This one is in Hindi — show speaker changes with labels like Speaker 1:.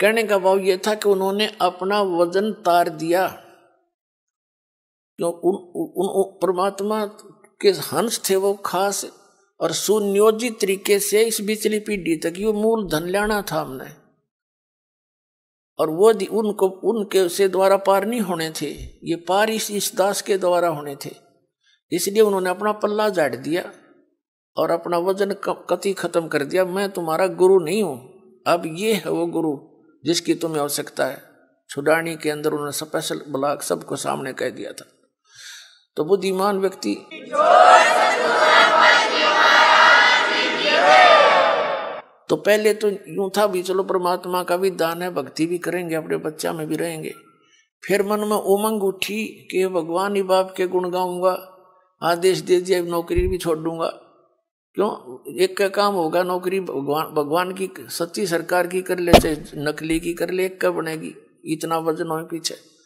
Speaker 1: कहने का भाव ये था कि उन्होंने अपना वजन तार दिया, क्यों उन परमात्मा के हंस थे वो खास, और सुनियोजित तरीके से इस बिचली पीढ़ी तक ये मूल धन लेना था हमने, और वो उनको उनके से द्वारा पार नहीं होने थे, ये पार इस दास के द्वारा होने थे। इसलिए उन्होंने अपना पल्ला झाड़ दिया और अपना वजन कति खत्म कर दिया। मैं तुम्हारा गुरु नहीं हूं, अब ये है वो गुरु जिसकी तुम्हें आवश्यकता है। छुड़ानी के अंदर उन्होंने स्पेशल ब्लॉक सबको सामने कह दिया था। तो बुद्धिमान व्यक्ति तो पहले तो यूं था भी चलो परमात्मा का भी दान है, भक्ति भी करेंगे, अपने बच्चा में भी रहेंगे। फिर मन में उमंग उठी कि भगवान ही बाप के गुण गाऊंगा, आदेश दे दिया नौकरी भी छोड़ दूंगा। क्यों, एक का काम होगा, नौकरी भगवान की सच्ची सरकार की कर ले चाहे नकली की कर ले, एक का बनेगी, इतना वजन हो पीछे।